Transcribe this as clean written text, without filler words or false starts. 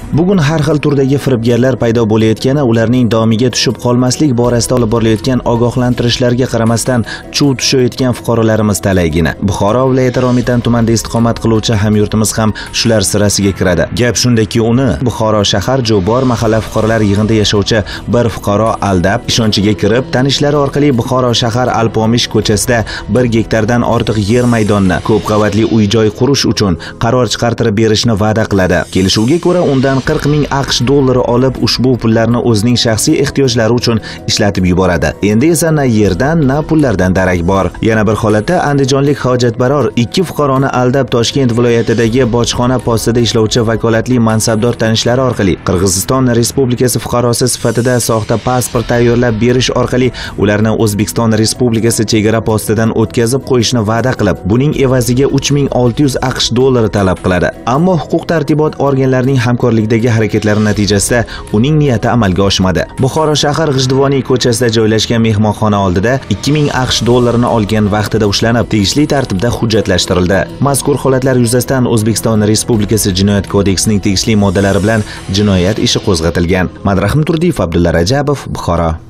Bugun har xil turdagi firibgarlar paydo bo'layotgani, ularning domiga tushib qolmaslik borasida olib borilayotgan ogohlantirishlarga qaramasdan chuv tushayotgan fuqarolarimiz talaygina. Buxoro viloyati Romitan tumanida istiqomat qiluvchi hamyurtimiz ham shular sirasiga kiradi. Gap shundaki, uni Buxoro shahar Jo'bor mahalla fuqarolar yig'inida yashovchi bir fuqaro aldab, ishonchiga kirib, tanishlari orqali Buxoro shahar Alpomish ko'chasida 1 gektardan ortiq yer maydonni ko'p qavatli uy-joy qurish uchun qaror chiqartirib berishni va'da qiladi. Kelishuvga ko'ra undan 40 ming AQSh dollari olib, ushbu pullarni o'zining shaxsiy ehtiyojlari uchun ishlatib yuboradi. Endi esa na yerdan, na pullardan darak bor. Yana bir holatda andijonlik hojatbaror 2 fuqaroni aldab Toshkent viloyatidagi bojxona postida ishlovchi vakolatli mansabdor tanishlari orqali Qirg'iziston Respublikasi fuqarosi sifatida soxta pasport tayyorlab berish orqali ularni O'zbekiston Respublikasi chegara postidan o'tkazib qo'yishni va'da qilib, buning evaziga 3600 AQSh dollari talab qiladi. Ammo huquq-tartibot organlarining hamkorlikdagi harakatlari natijasida uning niyati amalga oshmadi. Buxoro shahar G'ijduvoniy ko'chasida joylashgan mehmonxona oldida 2000 AQSh dollarini olgan vaqtida ushlanib, tegishli tartibda hujjatlashtirildi. Mazkur holatlar yuzasidan O'zbekiston Respublikasi Jinoyat kodeksining tegishli moddalari bilan jinoyat ishi qo'zg'atilgan. Madrahim Turdiyev, Abdulla Rajabov, Buxoro.